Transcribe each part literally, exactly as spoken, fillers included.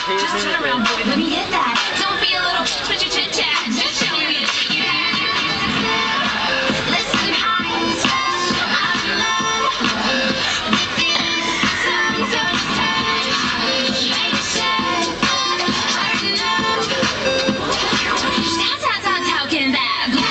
Just turn around, boy. Let me hit that. Don't be a little bitch with your chit chat. Just show me what you have. Listen, I'm special. I'm love. Some sort of touch. Make it shine. Hard to know. How, how, how, how can that be?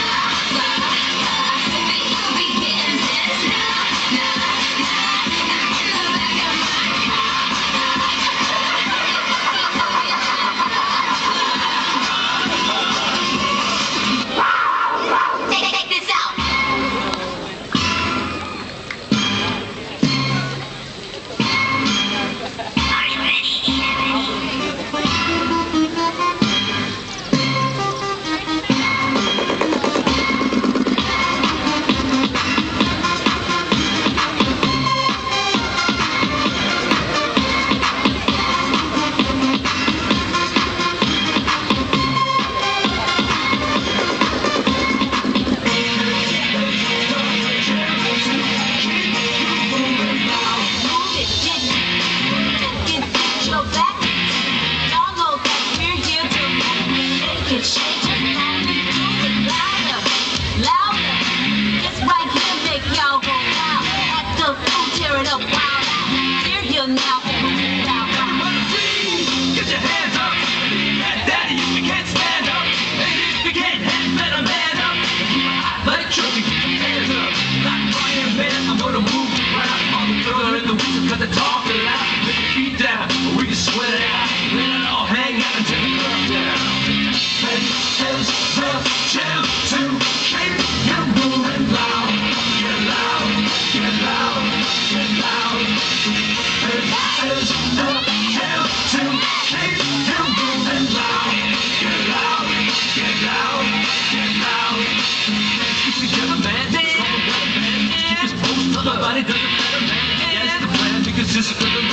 Cut the talk loud, put your feet down, we can sweat it out, let it all hang out until the club down. Hey, here's the chill to keep you moving loud, get loud, get loud, get loud. Hey, here's the chill to keep you moving loud, get loud, get loud, get loud. Keep together, man, dance, keep this post, nobody doesn't matter, man. Yes, the plan, because this is for the